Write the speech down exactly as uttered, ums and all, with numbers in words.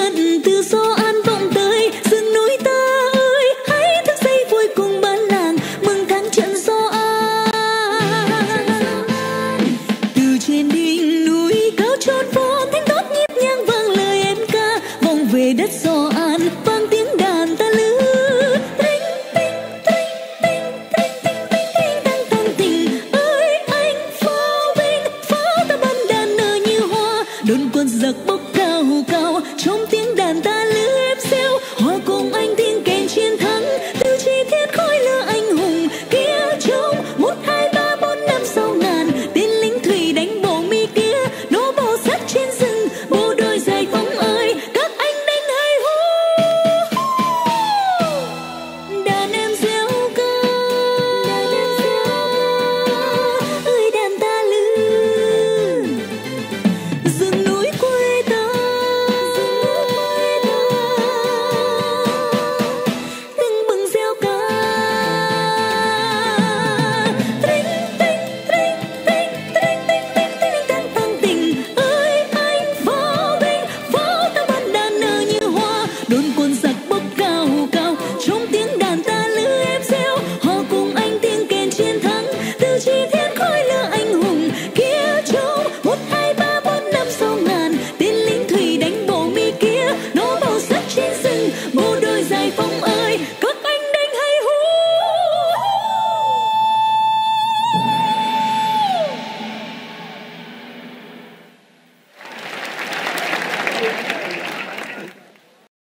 trận từ gió an vọng tới rừng núi ta ơi, hãy thức dậy vui cùng bản làng mừng tháng trận gió an. Từ trên đỉnh núi cao chót vó thanh tốt nhịp nhàng vang lời em ca, vòng về đất gió an vang tiếng đàn ta lư. Tinh tinh tinh tinh tinh tinh tinh tinh tăng tăng tình ơi anh pháo binh pháo ta bắn đàn nở như hoa, đồn quân giặc bốc